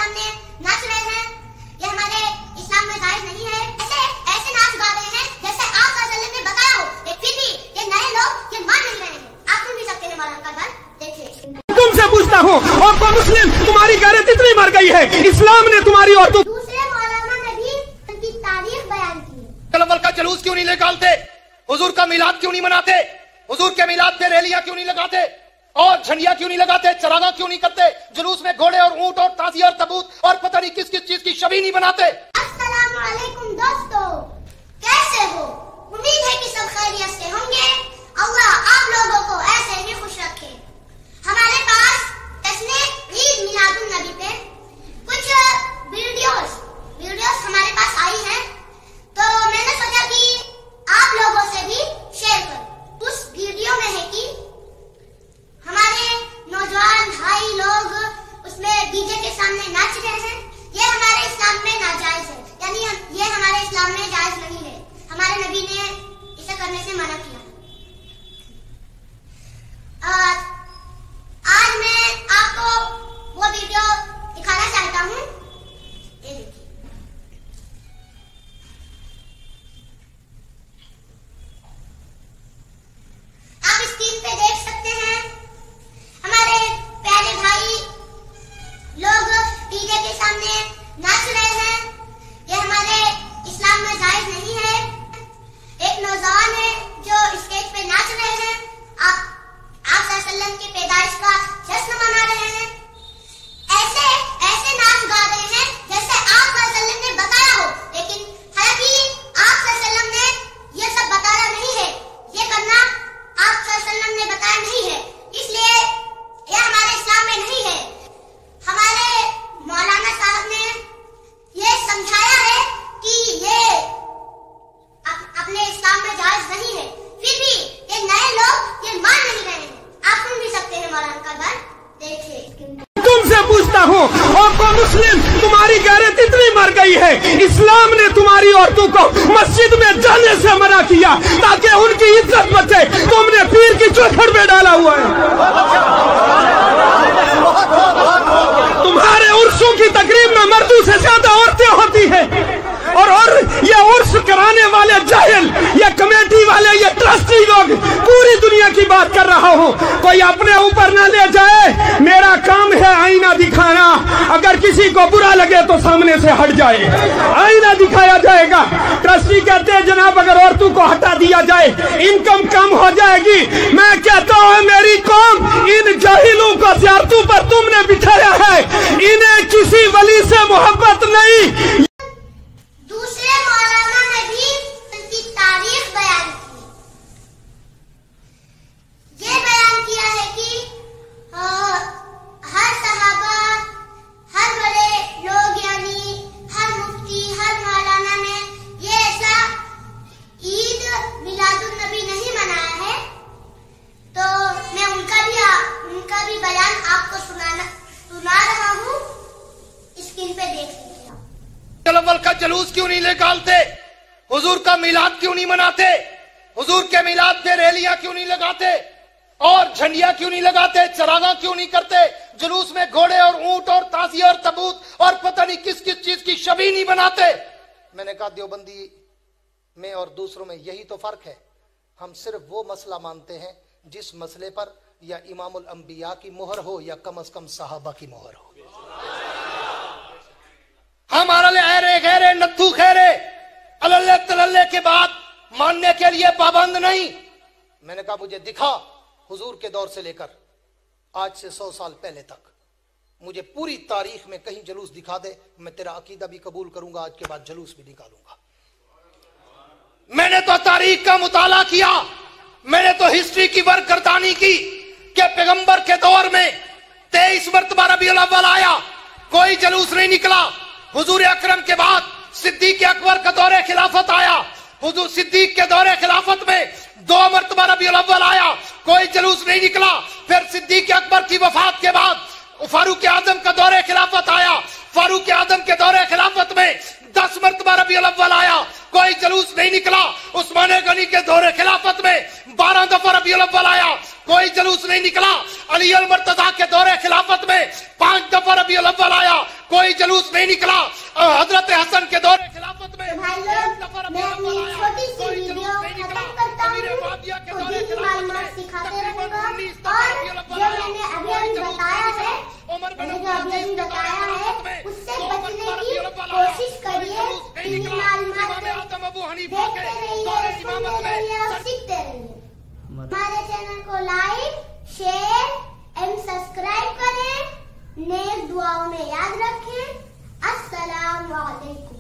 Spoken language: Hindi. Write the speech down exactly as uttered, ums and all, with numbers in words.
सामने नाच रहे हैं, ये हमारे इस्लाम में जायज नहीं है। ऐसे ऐसे नाच गा रहे हैं जैसे आप सल्लल्लाहु अलैहि वसल्लम ने बताया हो, फिर भी ये नए लोग ये मान नहीं रहे हैं। आप सुन भी सकते हैं मौलाना का बात, देखिए। तुमसे पूछता हूँ, और तो मुस्लिम तुम्हारी गैरत इतनी मर गई है, इस्लाम ने तुम्हारी और तुम दूसरे मौलाना ने भी उनकी तारीख बयान की है। अव्वल का जुलूस क्यों नहीं निकालते, हुजूर का मिलाद क्यों नहीं मनाते, हुजूर के मिलाद पे रैलियां क्यों नहीं लगाते, और झंडिया क्यों नहीं लगाते, चरागा क्यों नहीं करते, जुलूस में घोड़े और ऊंट और ताजी और तबूत और पता नहीं किस किस चीज की शबी नहीं बनाते। अस्सलामु अलैकुम दोस्तों, कैसे हो? उम्मीद है कि सब खैरियत से होंगे। अल्लाह आप लोगों को ऐसे ही खुश रखे। हमारे पास जश्न ईद मिलादुन नबी पे कुछ वीडियोस वीडियोस हमारे पास आई हैं, तो मैंने सोचा कि आप लोगों से भी शेयर करूं। उस वीडियो में है कि हमारे नौजवान भाई लोग उसमें डीजे के सामने नाच रहे हैं। ये हमारे इस्लाम में नाजायज है, यानी ये हमारे इस्लाम में जायज नहीं है। हमारे नबी ने इसे करने से मना किया। आज आज मैं आपको वो वीडियो दिखाना चाहता हूँ, ये देखिए। आप स्क्रीन पे देख सकते हैं हमारे प्यारे भाई लोग डीजे के सामने नाच रहे हैं। ये हमारे इस्लाम में जायज नहीं है। एक नौजवान है जो स्टेज पे नाच रहे हैं, आप आप सल्लल्लाहु अलैहि वसल्लम की पैदाइश का जश्न मना रहे हैं। ऐसे ऐसे नाच गा रहे हैं जैसे आप सल्लल्लाहु अलैहि वसल्लम ने बताया हो, लेकिन हालांकि आप सल्लल्लाहु अलैहि वसल्लम ने ये सब बताया नहीं है, ये करना आप सल्लल्लाहु अलैहि वसल्लम ने बताया नहीं है, इसलिए ये हमारे इस्लाम में नहीं है। हमारे मौलाना साहब ने ये समझाया है कि ये अप, अपने इस्लाम में जायज नहीं है, फिर भी ये नए लोग ये मान नहीं रहे हैं। आप सुन भी सकते हैं मौलाना का बात, देखिए। तुमसे पूछता हूँ, और तो मुस्लिम तुम्हारी गैरत इतनी मर गई है, इस्लाम ने तुम्हारी औरतों को मस्जिद में जाने से मना किया ताकि उनकी इज्जत बचे। तुमने पीर की चौखट में डाला हुआ है। तुम्हारे उर्सों की तकरीब में मर्दों से ज्यादा औरतें होती हैं, और और ये उर्स कराने वाले जाहिल, ये कमेटी वाले, ये ट्रस्टी लोग, पूरी दुनिया की बात कर रहा हूँ, कोई अपने ऊपर ना ले जाए। मेरा काम है आईना दिखाना, अगर किसी को बुरा लगे तो सामने से हट जाए, आईना दिखाया जाएगा। ट्रस्टी कहते हैं जनाब अगर औरतों को हटा दिया जाए इनकम कम हो जाएगी। मैं कहता हूँ मेरी कौम, इन जाहिलों को ज़ियारतों पर तुमने बिठाया है, इन्हें किसी वली से मोहब्बत नहीं। दूसरे मौलाना ने भी उनकी तारीख बयान की। ये बयान किया है कि आ, हर सहाबा, हर बड़े लोग यानी हर मुफ्ती, हर मौलाना ने ये ऐसा ईद मिलादुन नबी नहीं मनाया है। तो मैं उनका भी उनका भी बयान आपको सुनाना सुना रहा हूँ, स्क्रीन पे देख लीजिए। अव्वल का जुलूस क्यों नहीं निकालते, हुजूर का मिलाद क्यों नहीं मनाते, हुजूर के मिलाद पे रैलियां क्यों नहीं लगाते, और झंडिया क्यों नहीं लगाते, चरागा क्यों नहीं करते, जुलूस में घोड़े और ऊंट और ताजी और तबूत और पता नहीं किस किस चीज की शबी नहीं बनाते। मैंने कहा देवबंदी में और दूसरों में यही तो फर्क है, हम सिर्फ वो मसला मानते हैं जिस मसले पर या इमामुल अंबिया की मोहर हो या कम अज कम सहाबा की मोहर हो। हमारा ले ऐरे गैरे नत्थू खैरे अल्ले तल्ले के बाद मानने के लिए पाबंद नहीं। मैंने कहा मुझे दिखा हुजूर के दौर से लेकर आज से सौ साल पहले तक, मुझे पूरी तारीख में कहीं जुलूस दिखा दे, मैं तेरा अकीदा भी कबूल करूंगा, आज के बाद जुलूस भी निकालूंगा। मैंने तो तारीख का मुताला किया, मैंने तो हिस्ट्री की बरकरदानी की कि पैगंबर के दौर में तेईस मरतबा रबीउल अव्वल आया, कोई जुलूस नहीं निकला। हुजूर अकरम के बाद सिद्दीक अकबर का दौरे खिलाफत आया, हुजूर सिद्दीक के दौरे खिलाफत में दो मरतबा रबीउल अव्वल आया, कोई जुलूस नहीं निकला। फिर सिद्दीक अकबर की वफात के बाद फारूक आजम का दौरे खिलाफत आया, फारूक आजम के दौरे खिलाफत में दस मरतबा रबीउल अव्वल आया, कोई जुलूस नहीं निकला। उस्मान गनी के दौरे खिलाफत में बारह दफा रबीउल अव्वल आया, कोई जुलूस नहीं निकला। अली अल मुर्तजा के दौरे खिलाफत में पांच दफा रबीउल अव्वल आया, कोई जलूस नहीं निकला। हजरत हसन के दौरे खिलाफत में भाई लोग, मैं अपनी छोटी सी वीडियो खत्म करता हूँ। खुद ही की मालूमात सिखाते रहूंगा और जो मैंने अभी अभी बताया है, मैंने जो अभी अभी बताया है उससे बचने की कोशिश करिए। इन्हीं मालूमात देखते रहिए, सुनते रहिए और सीखते रहिए। हमारे चैनल को लाइक, शेयर एंड सब्सक्राइब करें। नेक दुआओं में याद रखें। अस्सलाम वालेकुम।